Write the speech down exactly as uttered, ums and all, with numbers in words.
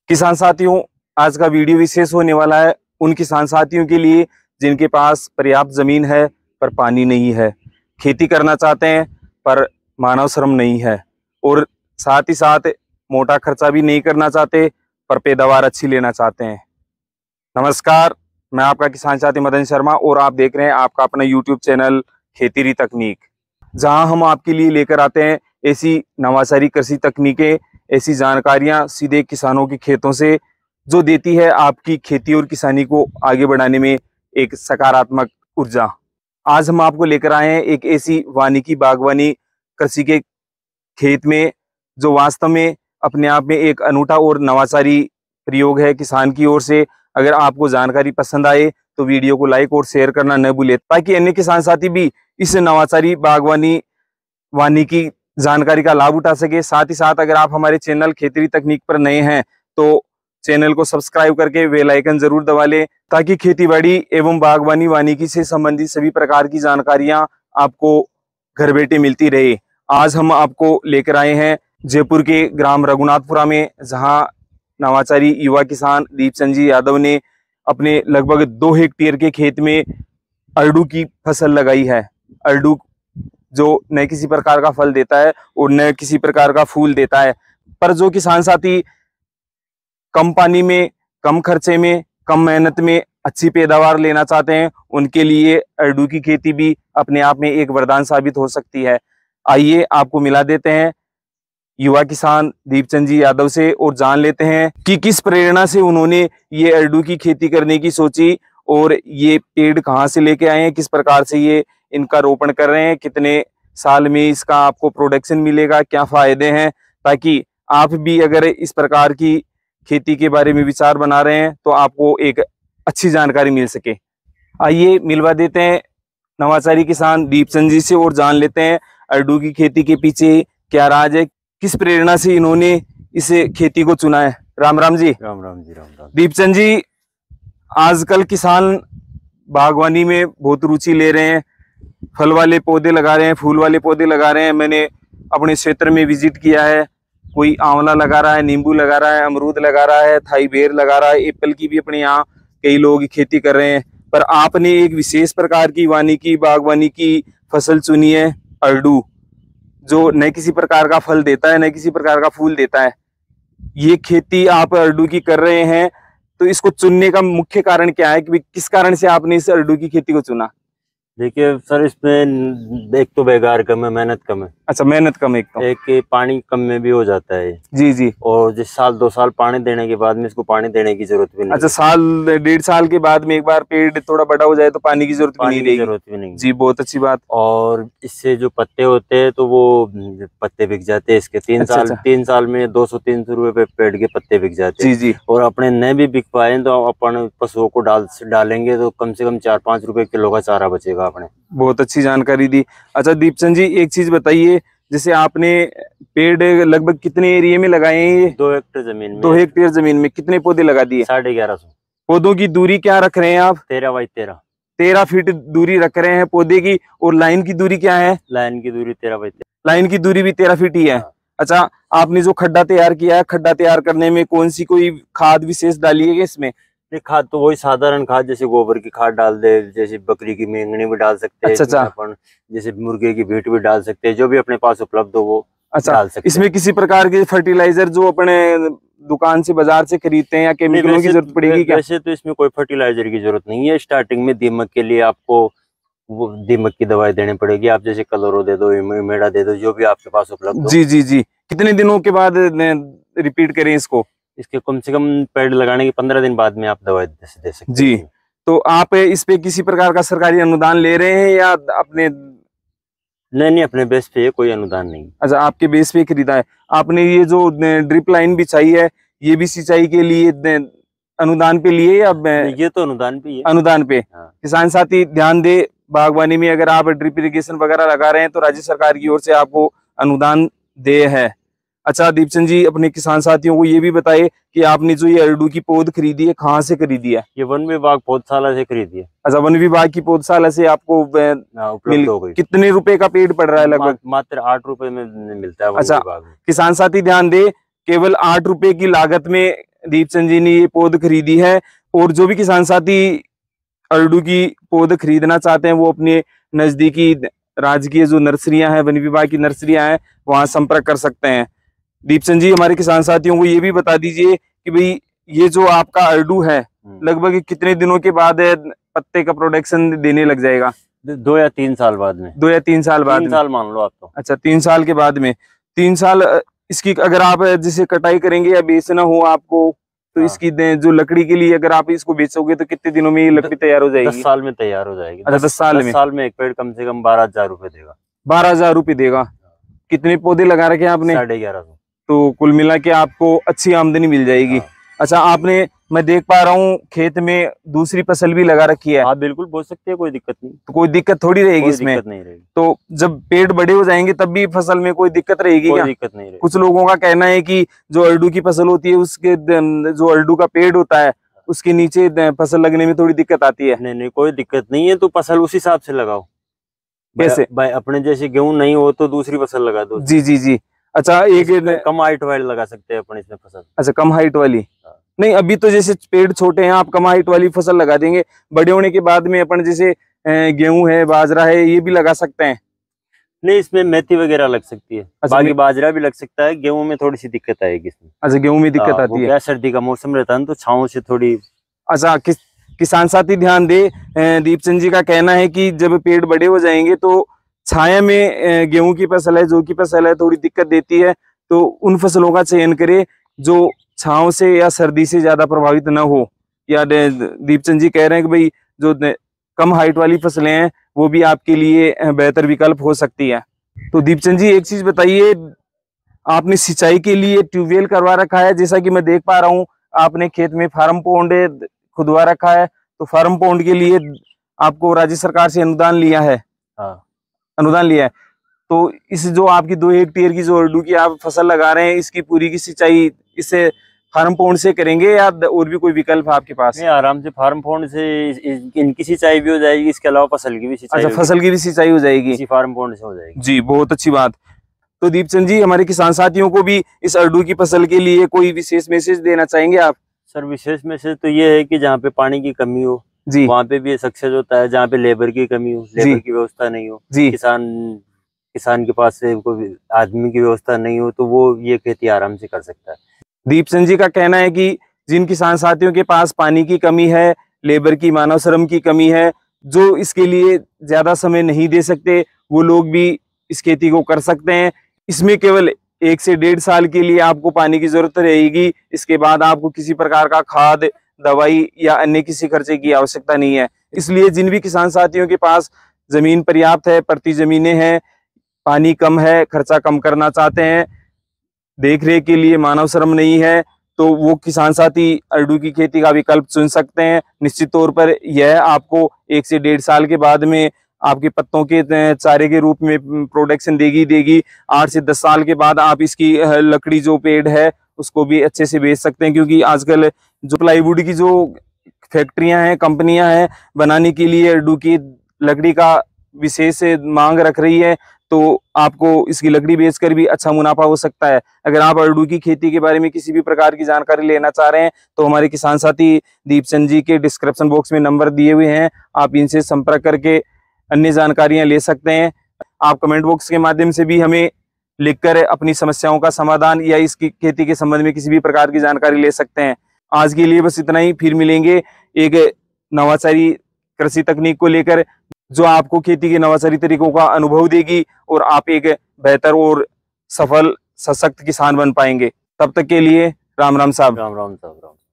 किसान साथियों, आज का वीडियो विशेष होने वाला है उन किसान साथियों के लिए जिनके पास पर्याप्त जमीन है पर पानी नहीं है, खेती करना चाहते हैं पर मानव श्रम नहीं है और साथ ही साथ मोटा खर्चा भी नहीं करना चाहते पर पैदावार अच्छी लेना चाहते हैं। नमस्कार, मैं आपका किसान साथी मदन शर्मा और आप देख रहे हैं आपका अपना यूट्यूब चैनल खेतीरी तकनीक, जहां हम आपके लिए लेकर आते हैं ऐसी नवाचारी कृषि तकनीकें, ऐसी जानकारियां सीधे किसानों के खेतों से, जो देती है आपकी खेती और किसानी को आगे बढ़ाने में एक सकारात्मक ऊर्जा। आज हम आपको लेकर आए हैं एक ऐसी वानिकी बागवानी कृषि के खेत में जो वास्तव में अपने आप में एक अनूठा और नवाचारी प्रयोग है किसान की ओर से। अगर आपको जानकारी पसंद आए तो वीडियो को लाइक और शेयर करना न भूलें ताकि अन्य किसान साथी भी इस नवाचारी बागवानी वानिकी जानकारी का लाभ उठा सके। साथ ही साथ अगर आप हमारे चैनल खेतीरी तकनीक पर नए हैं तो चैनल को सब्सक्राइब करके बेल आइकन जरूर दबा लें ताकि खेतीबाड़ी एवं बागवानी वानिकी से संबंधित सभी प्रकार की जानकारियां आपको घर बैठे मिलती रहे। आज हम आपको लेकर आए हैं जयपुर के ग्राम रघुनाथपुरा में, जहां नवाचारी युवा किसान दीपचंद जी यादव ने अपने लगभग दो हेक्टेयर के खेत में अरडू की फसल लगाई है। अरडू जो न किसी प्रकार का फल देता है और न किसी प्रकार का फूल देता है, पर जो किसान साथी कम पानी में, कम खर्चे में, कम मेहनत में अच्छी पैदावार लेना चाहते हैं, उनके लिए अरडू की खेती भी अपने आप में एक वरदान साबित हो सकती है। आइए आपको मिला देते हैं युवा किसान दीपचंद जी यादव से और जान लेते हैं कि किस प्रेरणा से उन्होंने ये अरडू की खेती करने की सोची और ये पेड़ कहाँ से लेके आए हैं, किस प्रकार से ये इनका रोपण कर रहे हैं, कितने साल में इसका आपको प्रोडक्शन मिलेगा, क्या फायदे हैं, ताकि आप भी अगर इस प्रकार की खेती के बारे में विचार बना रहे हैं तो आपको एक अच्छी जानकारी मिल सके। आइए मिलवा देते हैं नवाचारी किसान दीपचंद जी से और जान लेते हैं अरडू की खेती के पीछे क्या राज है, किस प्रेरणा से इन्होंने इस खेती को चुना है। राम राम जी। राम राम जी। राम राम। दीपचंद जी, आजकल किसान बागवानी में बहुत रुचि ले रहे हैं, फल वाले पौधे लगा रहे हैं, फूल वाले पौधे लगा रहे हैं। मैंने अपने क्षेत्र में विजिट किया है, कोई आंवला लगा रहा है, नींबू लगा रहा है, अमरूद लगा रहा है, थाई बेर लगा रहा है, एप्पल की भी अपने यहाँ कई लोग खेती कर रहे हैं। पर आपने एक विशेष प्रकार की वानिकी बागवानी की फसल चुनी है, अरडू, जो न किसी प्रकार का फल देता है, न किसी प्रकार का फूल देता है। ये खेती आप अरडू की कर रहे हैं, तो इसको चुनने का मुख्य कारण क्या है कि किस कारण से आपने इस अरडू की खेती को चुना? देखिए सर, इसमें एक तो बेकार कम है, मेहनत कम है। अच्छा, मेहनत कम है, एक तो एक पानी कम में भी हो जाता है। जी जी। और जिस साल दो साल पानी देने के बाद में इसको पानी देने की जरूरत भी नहीं। अच्छा, साल डेढ़ साल के बाद में एक बार पेड़ थोड़ा बड़ा हो जाए तो पानी की जरूरत भी नहीं रहेगी। जरूरत भी नहीं। जी, बहुत अच्छी बात। और इससे जो पत्ते होते हैं तो वो पत्ते बिक जाते हैं इसके। तीन अच्छा, साल अच्छा। तीन साल में दो सौ तीन सौ रुपए पे पेड़ के पत्ते बिक जाते हैं। जी जी। और अपने न भी बिक पाए तो अपन पशुओं को डाल डालेंगे तो कम से कम चार पांच रुपए किलो का चारा बचेगा अपने। बहुत अच्छी जानकारी दी। अच्छा दीपचंद जी, एक चीज बताइए, जैसे आपने पेड़ लगभग कितने एरिया में लगाए हैं? ये दो हेक्टेयर जमीन में। दो हेक्टेयर जमीन में कितने पौधे लगा दिए? साढ़े ग्यारह सौ। पौधों की दूरी क्या रख रहे हैं आप? तेरह बाई तेरह। तेरह फीट दूरी रख रहे हैं पौधे की। और लाइन की दूरी क्या है? लाइन की दूरी तेरह बाई तेरह। लाइन की दूरी भी तेरह फीट ही है। हाँ। अच्छा, आपने जो खड्डा तैयार किया है, खड्डा तैयार करने में कौन सी कोई खाद विशेष डाली है इसमें? खाद तो वही साधारण खाद, जैसे गोबर की खाद डाल दे, जैसे बकरी की मेंगनी भी डाल सकते हैं। अच्छा, अच्छा। अपन जैसे मुर्गे की भीट भी डाल सकते हैं, जो भी अपने पास उपलब्ध हो वो अच्छा, डाल सकते इसमें हैं। किसी प्रकार के फर्टिलाइजर जो अपने दुकान से बाजार से खरीदते हैं या केमिकलों की जरूरत पड़ेगी क्या? वैसे तो इसमें कोई फर्टिलाइजर की जरूरत नहीं है। स्टार्टिंग में दीमक के लिए आपको वो दीमक की दवाई देनी पड़ेगी। आप जैसे कलोरो दे दो, मेड़ा दे दो, जो भी आपके पास उपलब्ध हो। जी जी जी। कितने दिनों के बाद रिपीट करें इसको? इसके कम से कम पेड़ लगाने के पंद्रह दिन बाद में आप दवाई दे सकते हैं। जी। तो आप इस पे किसी प्रकार का सरकारी अनुदान ले रहे हैं या अपने? नहीं नहीं, अपने बेस पे कोई अनुदान नहीं। अच्छा, आपके बेस पे खरीदा है आपने। ये जो ड्रिप लाइन बिछाई है, ये भी सिंचाई के लिए अनुदान पे लिए या? ये तो अनुदान पे ही है। अनुदान पे। हाँ। किसान साथी ध्यान दे, बागवानी में अगर आप ड्रिप इरिगेशन वगैरह लगा रहे हैं तो राज्य सरकार की ओर से आपको अनुदान दे है। अच्छा दीपचंद जी, अपने किसान साथियों को ये भी बताइए कि आपने जो ये अरडू की पौध खरीदी है, कहाँ से खरीदी है? ये वन विभाग पौधशाला से खरीदी है। अच्छा, वन विभाग की पौधशाला से आपको उपलब्ध हो गई। कितने रुपए का पेड़ पड़ रहा है? लगभग मात्र आठ रुपए में मिलता है वन अच्छा, विभाग में। किसान साथी ध्यान दे, केवल आठ रुपए की लागत में दीपचंद जी ने ये पौध खरीदी है। और जो भी किसान साथी अरडू की पौध खरीदना चाहते हैं वो अपने नजदीकी राजकीय जो नर्सरियां हैं, वन विभाग की नर्सरियां हैं, वहां संपर्क कर सकते हैं। दीपचंद जी हमारे किसान साथियों को ये भी बता दीजिए कि भाई ये जो आपका अरडू है लगभग कितने दिनों के बाद पत्ते का प्रोडक्शन देने लग जाएगा? दो या तीन साल बाद में। दो या तीन साल बाद तीन साल मान लो आप तो। अच्छा, तीन साल के बाद में। तीन साल इसकी अगर आप जिसे कटाई करेंगे या बेचना हो आपको तो हाँ। इसकी जो लकड़ी के लिए अगर आप इसको बेचोगे तो कितने दिनों में ये लकड़ी तैयार हो जाएगी? दस साल में तैयार हो जाएगी। अच्छा, दस साल में। साल में एक पेड़ कम से कम बारह हजार रूपये देगा। बारह हजार रूपये देगा। कितने पौधे लगा रखे हैं आपने? साढ़े ग्यारह सौ। तो कुल मिला के आपको अच्छी आमदनी मिल जाएगी। हाँ। अच्छा, आपने मैं देख पा रहा हूँ खेत में दूसरी फसल भी लगा रखी है। आप बिल्कुल बोल सकते हैं, कोई दिक्कत नहीं। तो कोई दिक्कत थोड़ी रहेगी इसमें? नहीं रहेगी। तो जब पेड़ बड़े हो जाएंगे तब भी फसल में कोई दिक्कत रहेगी? कोई क्या दिक्कत नहीं रहेगी। कुछ लोगों का कहना है कि जो अरडू की फसल होती है उसके जो अरडू का पेड़ होता है उसके नीचे फसल लगने में थोड़ी दिक्कत आती है। नहीं नहीं, कोई दिक्कत नहीं है। तो फसल उस हिसाब से लगाओ। कैसे? भाई अपने जैसे गेहूं नहीं हो तो दूसरी फसल लगा दो। जी जी जी। अच्छा, एक कम हाइट वाली लगा सकते हैं अपन इसमें फसल। अच्छा, कम हाइट वाली? नहीं, अभी तो जैसे पेड़ छोटे हैं आप कम हाइट वाली फसल लगा देंगे, बड़े होने के बाद में अपन जैसे गेहूं है, बाजरा है, ये भी लगा सकते हैं। नहीं, इसमें मेथी वगैरह लग सकती है। अच्छा, बाकी बाजरा भी लग सकता है। गेहूं में थोड़ी सी दिक्कत आएगी इसमें। अच्छा, गेहूं में दिक्कत आती है। क्या सर्दी का मौसम रहता है तो छांव से थोड़ी। अच्छा, किस किसान साथी ध्यान दे, दीपचंद जी का कहना है कि जब पेड़ बड़े हो जाएंगे तो छाया में गेहूं की फसल है, जौ की फसल है, थोड़ी दिक्कत देती है, तो उन फसलों का चयन करे जो छांव से या सर्दी से ज्यादा प्रभावित न हो। या दीपचंद जी कह रहे हैं कि भाई जो कम हाइट वाली फसलें हैं वो भी आपके लिए बेहतर विकल्प हो सकती है। तो दीपचंद जी एक चीज बताइए, आपने सिंचाई के लिए ट्यूबवेल करवा रखा है, जैसा कि मैं देख पा रहा हूँ आपने खेत में फार्म पॉन्ड खुदवा रखा है, तो फार्म पॉन्ड के लिए आपको राज्य सरकार से अनुदान लिया है? हाँ, अनुदान लिया है। तो इस जो आपकी दो हेक्टेयर की जो अरडू की आप फसल लगा रहे हैं इसकी पूरी की सिंचाई इससे फार्म पॉन्ड से करेंगे या और भी कोई विकल्प है आपके पास? नहीं, आराम से फार्म पॉन्ड से इनकी सिंचाई भी हो जाएगी, इसके अलावा फसल की भी सिंचाई। अच्छा, फसल की भी सिंचाई हो जाएगी, इसी फार्म पॉन्ड से हो जाएगी। जी, बहुत अच्छी बात। तो दीपचंद जी हमारे किसान साथियों को भी इस अरडू की फसल के लिए कोई विशेष मैसेज देना चाहेंगे आप? सर, विशेष मैसेज तो ये है कि जहाँ पे पानी की कमी हो जी वहाँ पे भी सक्सेस होता है। जहाँ पे लेबर की कमी हो, लेबर की व्यवस्था नहीं हो, जी किसान किसान के पास से कोई आदमी की व्यवस्था नहीं हो तो वो ये खेती आराम से कर सकता है। दीपचंद जी का कहना है कि जिन किसान साथियों के पास पानी की कमी है, लेबर की, मानव श्रम की कमी है, जो इसके लिए ज्यादा समय नहीं दे सकते, वो लोग भी इस खेती को कर सकते हैं। इसमें केवल एक से डेढ़ साल के लिए आपको पानी की जरूरत रहेगी। इसके बाद आपको किसी प्रकार का खाद, दवाई या अन्य किसी खर्चे की आवश्यकता नहीं है। इसलिए जिन भी किसान साथियों के पास जमीन पर्याप्त है, प्रति जमीनें हैं, पानी कम है, खर्चा कम करना चाहते हैं, देख रेख के लिए मानव श्रम नहीं है, तो वो किसान साथी अरडू की खेती का विकल्प चुन सकते हैं। निश्चित तौर पर यह आपको एक से डेढ़ साल के बाद में आपके पत्तों के चारे के रूप में प्रोडक्शन देगी देगी आठ से दस साल के बाद आप इसकी लकड़ी जो पेड़ है उसको भी अच्छे से बेच सकते हैं, क्योंकि आजकल जो प्लाईवुड की जो फैक्ट्रियां हैं, कंपनियां हैं, बनाने के लिए अरडू की लकड़ी का विशेष मांग रख रही है, तो आपको इसकी लकड़ी बेचकर भी अच्छा मुनाफा हो सकता है। अगर आप अरडू की खेती के बारे में किसी भी प्रकार की जानकारी लेना चाह रहे हैं तो हमारे किसान साथी दीपचंद जी के डिस्क्रिप्शन बॉक्स में नंबर दिए हुए हैं, आप इनसे संपर्क करके अन्य जानकारियां ले सकते हैं। आप कमेंट बॉक्स के माध्यम से भी हमें लिखकर अपनी समस्याओं का समाधान या इसकी खेती के संबंध में किसी भी प्रकार की जानकारी ले सकते हैं। आज के लिए बस इतना ही, फिर मिलेंगे एक नवाचारी कृषि तकनीक को लेकर जो आपको खेती के नवाचारी तरीकों का अनुभव देगी और आप एक बेहतर और सफल सशक्त किसान बन पाएंगे। तब तक के लिए राम राम साहब। राम राम साहब। राम।